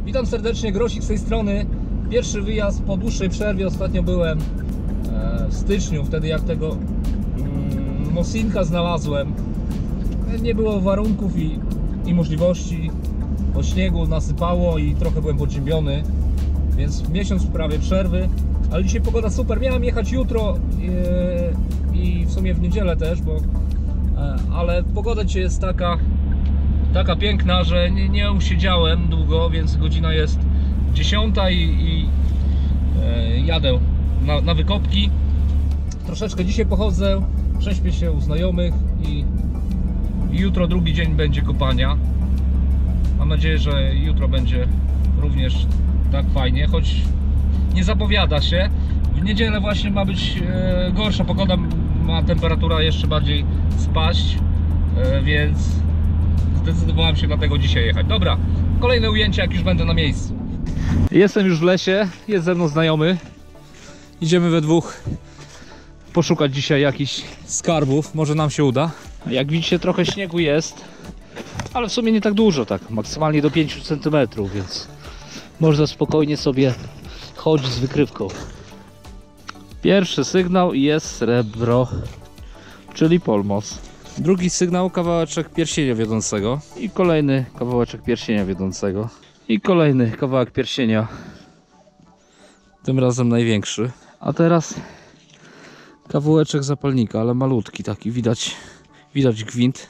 Witam serdecznie, Grosik z tej strony. Pierwszy wyjazd po dłuższej przerwie. Ostatnio byłem w styczniu, wtedy jak tego Mosinka znalazłem. Nie było warunków i możliwości, bo śniegu nasypało i trochę byłem podziębiony, więc miesiąc prawie przerwy. Ale dzisiaj pogoda super. Miałem jechać jutro i w sumie w niedzielę też, ale pogoda dzisiaj jest taka piękna, że nie usiedziałem długo, więc godzina jest 10 i jadę na wykopki. Troszeczkę dzisiaj pochodzę, prześpię się u znajomych i jutro drugi dzień będzie kopania. Mam nadzieję, że jutro będzie również tak fajnie, choć nie zapowiada się. W niedzielę właśnie ma być gorsza pogoda, ma temperatura jeszcze bardziej spaść, więc zdecydowałem się dlatego dzisiaj jechać. Dobra, kolejne ujęcie jak już będę na miejscu. Jestem już w lesie, jest ze mną znajomy. Idziemy we dwóch poszukać dzisiaj jakichś skarbów, może nam się uda. Jak widzicie, trochę śniegu jest, ale w sumie nie tak dużo, tak maksymalnie do 5 cm, więc można spokojnie sobie chodzić z wykrywką. Pierwszy sygnał i jest srebro, czyli polmos. Drugi sygnał, kawałeczek pierścienia wiodącego i kolejny kawałeczek pierścienia wiodącego i kolejny kawałek pierścienia, tym razem największy. A teraz kawałeczek zapalnika, ale malutki, taki widać gwint.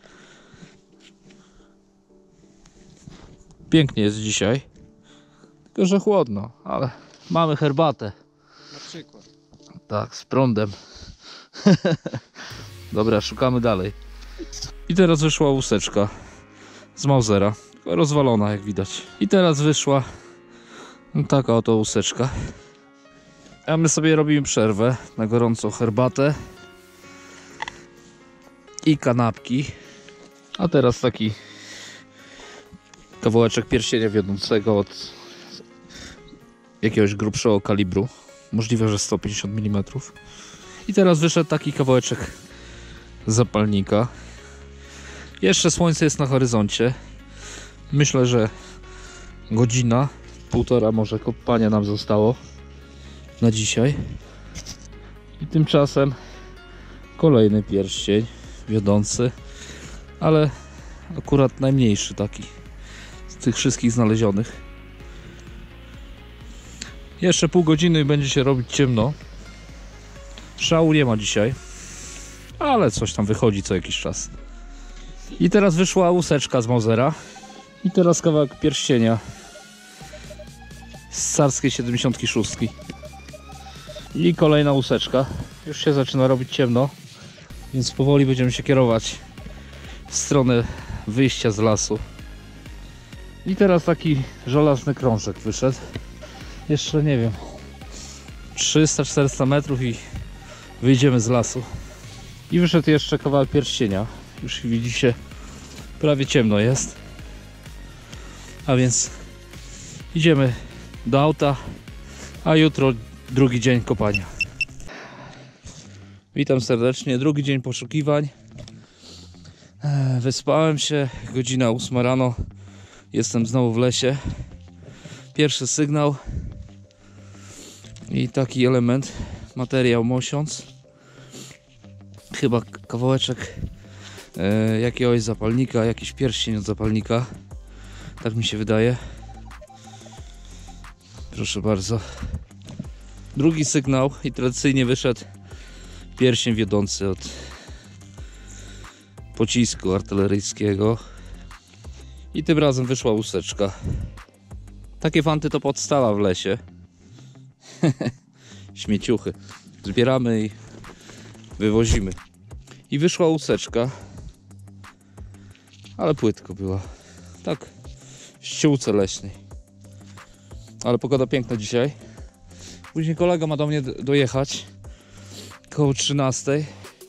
Pięknie jest dzisiaj, tylko że chłodno, ale mamy herbatę. Na przykład. Tak, z prądem. Dobra, szukamy dalej. I teraz wyszła łuseczka z Mausera, rozwalona jak widać. I teraz wyszła taka oto łuseczka. A my sobie robimy przerwę na gorącą herbatę i kanapki. A teraz taki kawałeczek pierścienia wiodącego od jakiegoś grubszego kalibru. Możliwe, że 150 mm. I teraz wyszedł taki kawałeczek zapalnika. Jeszcze słońce jest na horyzoncie. Myślę, że godzina, półtora może kopania nam zostało na dzisiaj. I tymczasem kolejny pierścień wiodący, ale akurat najmniejszy taki z tych wszystkich znalezionych. Jeszcze pół godziny i będzie się robić ciemno. Szału nie ma dzisiaj, ale coś tam wychodzi co jakiś czas. I teraz wyszła łuseczka z Mausera. I teraz kawałek pierścienia z carskiej 76. I kolejna łuseczka. Już się zaczyna robić ciemno, więc powoli będziemy się kierować w stronę wyjścia z lasu. I teraz taki żelazny krążek wyszedł. Jeszcze nie wiem, 300-400 metrów i wyjdziemy z lasu. I wyszedł jeszcze kawałek pierścienia. Już widzicie, prawie ciemno jest. A więc idziemy do auta, a jutro drugi dzień kopania. Witam serdecznie, drugi dzień poszukiwań. Wyspałem się, godzina 8 rano. Jestem znowu w lesie. Pierwszy sygnał i taki element, materiał mosiąc. Chyba kawałeczek jakiegoś zapalnika, jakiś pierścień od zapalnika. Tak mi się wydaje. Proszę bardzo. Drugi sygnał i tradycyjnie wyszedł pierścień wiodący od pocisku artyleryjskiego. I tym razem wyszła łuseczka. Takie fanty to podstawa w lesie. Śmieciuchy. Zbieramy i wywozimy. I wyszła łuseczka. Ale płytko była. Tak w ściółce leśnej. Ale pogoda piękna dzisiaj. Później kolega ma do mnie dojechać koło 13.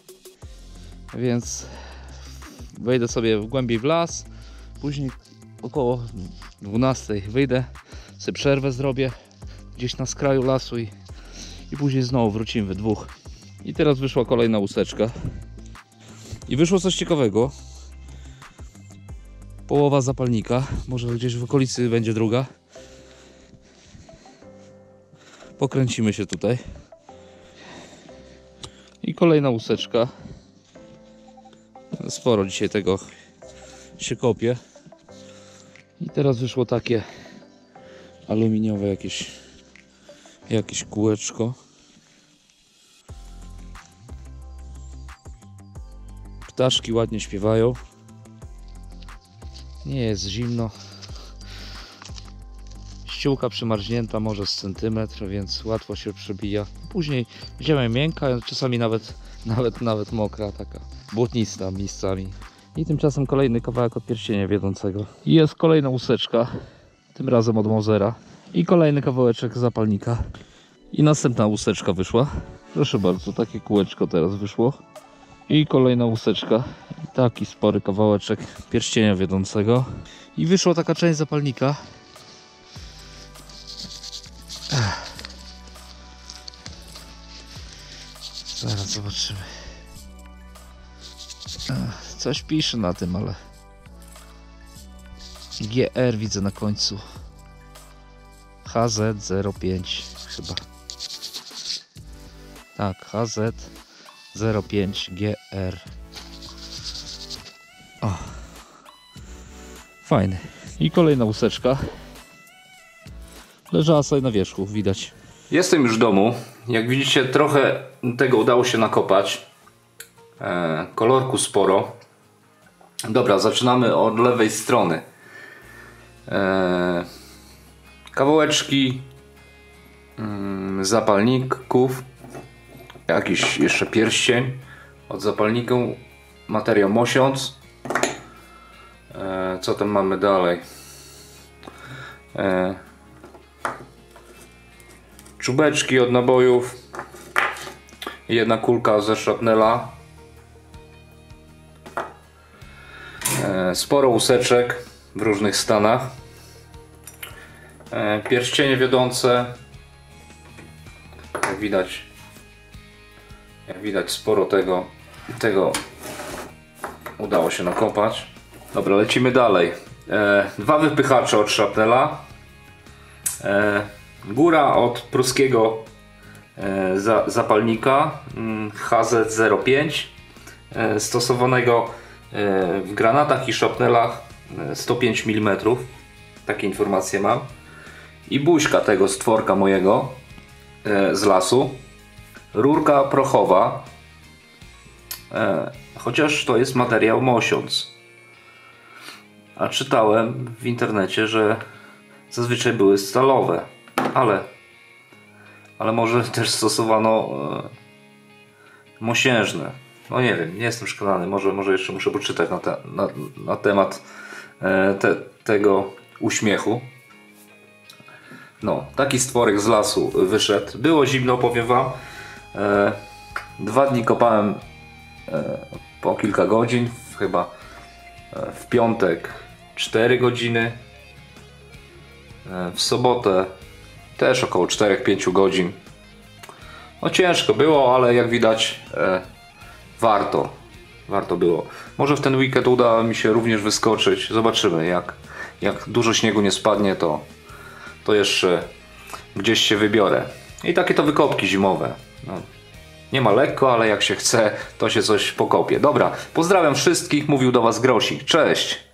Więc wejdę sobie głębiej w las. Później około 12 wyjdę, sobie przerwę zrobię gdzieś na skraju lasu i później znowu wrócimy we dwóch. I teraz wyszła kolejna łuseczka. I wyszło coś ciekawego. Połowa zapalnika, może gdzieś w okolicy będzie druga. Pokręcimy się tutaj. I kolejna łuseczka. Sporo dzisiaj tego się kopie. I teraz wyszło takie aluminiowe jakieś kółeczko. Ptaszki ładnie śpiewają. Nie jest zimno. Ściółka przymarznięta może z centymetr, więc łatwo się przebija. Później ziemia miękka, czasami nawet mokra, taka błotnista miejscami. I tymczasem kolejny kawałek od pierścienia wiodącego. I jest kolejna łuseczka, tym razem od Mausera. I kolejny kawałeczek zapalnika. I następna łuseczka wyszła. Proszę bardzo, takie kółeczko teraz wyszło. I kolejna łuseczka. I taki spory kawałeczek pierścienia wiodącego. I wyszła taka część zapalnika. Zaraz zobaczymy. Coś pisze na tym, ale GR widzę na końcu. HZ05 chyba. Tak, HZ05GR. O, fajny. I kolejna łuseczka. Leżała sobie na wierzchu, widać. Jestem już w domu. Jak widzicie, trochę tego udało się nakopać. Kolorku sporo. Dobra, zaczynamy od lewej strony. Kawałeczki zapalników. Jakiś jeszcze pierścień od zapalników. Materiał mosiąc. Co tam mamy dalej? Czubeczki od nabojów. Jedna kulka ze szrapnela. Sporo łuseczek w różnych stanach. Pierścienie wiodące. Jak widać sporo tego udało się nakopać. Dobra, lecimy dalej. Dwa wypychacze od szrapnela. Góra od pruskiego zapalnika HZ05 stosowanego w granatach i szrapnelach 105 mm. Takie informacje mam. I buźka tego stworka mojego z lasu. Rurka prochowa, chociaż to jest materiał mosiąc. A czytałem w internecie, że zazwyczaj były stalowe, ale może też stosowano mosiężne. No nie wiem, nie jestem przekonany, może jeszcze muszę poczytać na temat tego uśmiechu. No, taki stworek z lasu wyszedł. Było zimno, powiem wam. 2 dni kopałem po kilka godzin, chyba w piątek 4 godziny, w sobotę też około 4-5 godzin. No ciężko było, ale jak widać warto było. Może w ten weekend uda mi się również wyskoczyć, zobaczymy, jak dużo śniegu nie spadnie, to jeszcze gdzieś się wybiorę. I takie to wykopki zimowe. No, nie ma lekko, ale jak się chce, to się coś pokopie. Dobra, pozdrawiam wszystkich, mówił do was Grosik. Cześć!